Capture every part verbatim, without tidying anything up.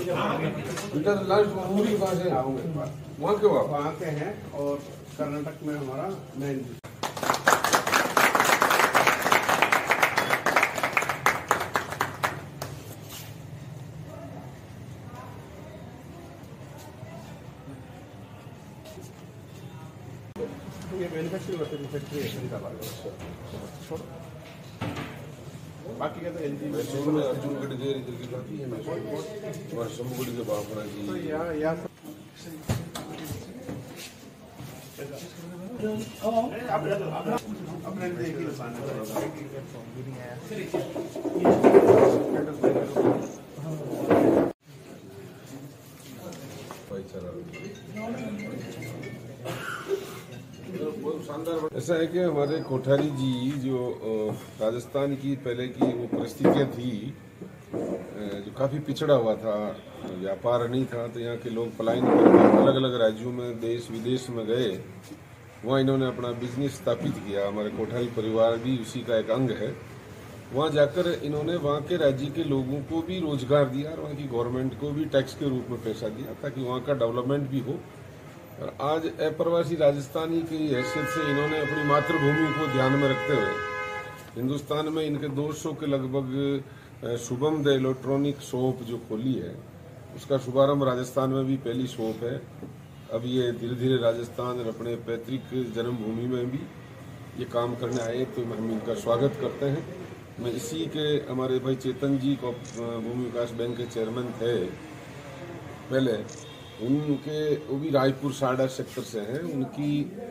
बेटा लास्ट मुंबई कहाँ से आऊँगे? वहाँ के वहाँ वहाँ के हैं और कर्नाटक में हमारा मेन। ये मैन्युफैक्चरिंग फैक्ट्री है फरीदाबाद। बाकी का तो एलजी में अर्जुन गडकरी इधर की बात है ना, और शंभू के बापरा जी तो यहाँ यहाँ अपने देखिए ऐसा है कि हमारे कोठारी जी जो राजस्थान की पहले की वो परिस्थितियाँ थी, जो काफ़ी पिछड़ा हुआ था, व्यापार नहीं था, तो यहाँ के लोग पलायन करके अलग अलग राज्यों में देश विदेश में गए। वहाँ इन्होंने अपना बिजनेस स्थापित किया। हमारे कोठारी परिवार भी उसी का एक अंग है। वहाँ जाकर इन्होंने वहाँ के राज्य के लोगों को भी रोजगार दिया और वहाँ की गवर्नमेंट को भी टैक्स के रूप में पैसा दिया, ताकि वहाँ का डेवलपमेंट भी हो। और आज अप्रवासी राजस्थानी की हैसियत से इन्होंने अपनी मातृभूमि को ध्यान में रखते हुए हिंदुस्तान में इनके दो सौ के लगभग शुभम द इलेक्ट्रॉनिक शॉप जो खोली है, उसका शुभारंभ राजस्थान में भी पहली शॉप है। अब ये धीरे धीरे राजस्थान और अपने पैतृक जन्मभूमि में भी ये काम करने आए, तो हम इनका स्वागत करते हैं। मैं इसी के हमारे भाई चेतन जी को भूमि विकास बैंक के चेयरमैन थे पहले, उनके वो भी रायपुर साडा सेक्टर से हैं। उनकी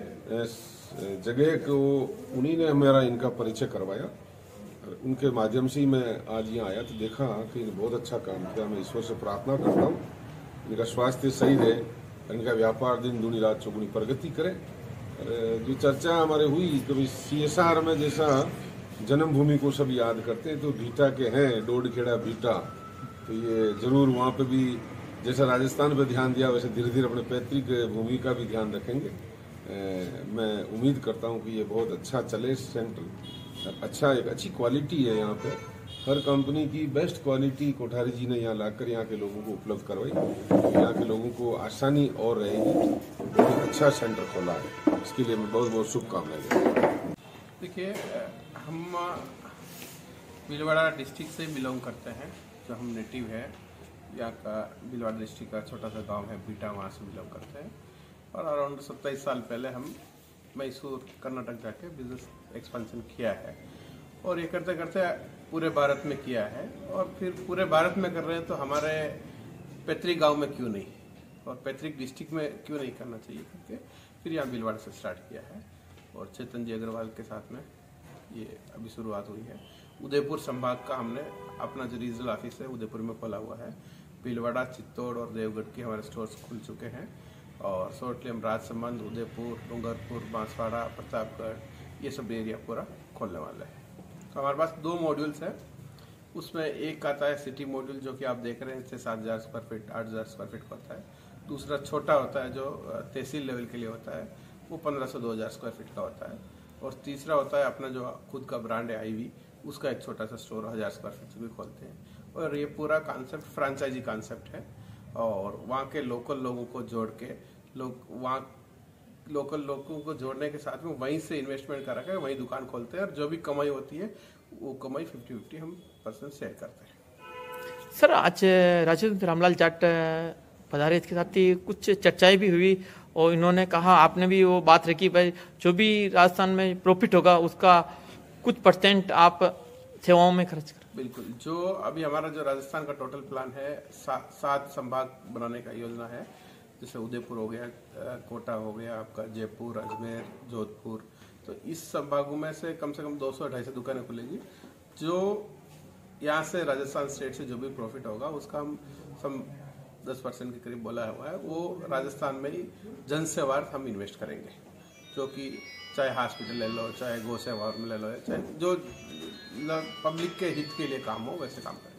जगह को उन्हीं ने मेरा इनका परिचय करवाया। उनके माध्यम से ही मैं आज यहाँ आया तो देखा कि बहुत अच्छा काम किया। मैं ईश्वर से प्रार्थना करता हूँ इनका स्वास्थ्य सही रहे, इनका व्यापार दिन दूनी रात चौगुनी प्रगति करे। जो चर्चा हमारे हुई कभी सी एस आर में, जैसा जन्मभूमि को सब याद करते हैं, तो भीटा के हैं डोडखेड़ा भीटा, तो ये जरूर वहाँ पे भी जैसा राजस्थान पे ध्यान दिया वैसे धीरे धीरे अपने पैतृक भूमि का भी ध्यान रखेंगे। ए, मैं उम्मीद करता हूँ कि ये बहुत अच्छा चले सेंटर, अच्छा एक अच्छी क्वालिटी है यहाँ पे। हर कंपनी की बेस्ट क्वालिटी कोठारी जी ने यहाँ लाकर यहाँ के लोगों को उपलब्ध करवाई, तो यहाँ के लोगों को आसानी और रहेगी। बहुत अच्छा सेंटर खोला है, इसके लिए मैं बहुत बहुत शुभकामनाएं। देखिए, हम भीलवाड़ा डिस्ट्रिक्ट से बिलोंग करते हैं। जो हम नेटिव है यहाँ का, भीलवाड़ा डिस्ट्रिक्ट का छोटा सा गांव है बीटा, वहाँ से बिलोंग करते हैं। और अराउंड सत्ताईस साल पहले हम मैसूर कर्नाटक जाके बिजनेस एक्सपेंशन किया है, और ये करते करते पूरे भारत में किया है। और फिर पूरे भारत में कर रहे हैं तो हमारे पैतृक गांव में क्यों नहीं, और पैतृक डिस्ट्रिक्ट में क्यों नहीं करना चाहिए करके फिर यहाँ भीलवाड़ा से स्टार्ट किया है। और चेतन जी अग्रवाल के साथ में ये अभी शुरुआत हुई है। उदयपुर संभाग का हमने अपना जो रीजनल ऑफिस है उदयपुर में खोला हुआ है। भीलवाड़ा, चित्तौड़ और देवगढ़ के हमारे स्टोर्स खुल चुके हैं, और शॉर्टली हम राजसमंद, उदयपुर, डूंगरपुर, बांसवाड़ा, प्रतापगढ़, ये सब एरिया पूरा खोलने वाले हैं। तो हमारे पास दो मॉड्यूल्स हैं। उसमें एक आता है सिटी मॉड्यूल, जो कि आप देख रहे हैं, इससे सात हज़ार स्क्वायर फीट आठ हज़ार स्क्वायर फीट का होता है। दूसरा छोटा होता है जो तहसील लेवल के लिए होता है, वो पंद्रह सौ दो हज़ार स्क्वायर फीट का होता है। और तीसरा होता है अपना जो खुद का ब्रांड है आईवी, उसका एक छोटा सा स्टोर हज़ार स्क्वायर फीट से भी खोलते हैं। और ये पूरा कॉन्सेप्ट फ्रेंचाइजी कॉन्सेप्ट है, और वहाँ के लोकल लोगों को जोड़ के लोग वहाँ लोकल लोगों को जोड़ने के साथ में वहीं से इन्वेस्टमेंट करा के वहीं दुकान खोलते हैं, और जो भी कमाई होती है वो कमाई फिफ्टी फिफ्टी हम परसेंट शेयर करते हैं। सर, आज राजेंद्र रामलाल जाट पधारे, इसके साथ ही कुछ चर्चाएं भी हुई, और इन्होंने कहा, आपने भी वो बात रखी भाई जो भी राजस्थान में प्रॉफिट होगा उसका कुछ परसेंट आप सेवाओं में खर्च कर। बिल्कुल, जो अभी हमारा जो राजस्थान का टोटल प्लान है, सा, सात संभाग बनाने का योजना है। जैसे उदयपुर हो गया, कोटा हो गया, आपका जयपुर, अजमेर, जोधपुर, तो इस संभागों में से कम से कम दो सौ ढाई सौ दुकानें खुलेगी। जो यहाँ से राजस्थान स्टेट से जो भी प्रॉफिट होगा उसका हम सम दस परसेंट के करीब बोला हुआ है, वो राजस्थान में ही जन सेवार्थ हम इन्वेस्ट करेंगे। जो कि चाहे हॉस्पिटल ले लो, चाहे गौ सेवा में ले लो, चाहे जो पब्लिक के हित के लिए काम हो वैसे काम करें।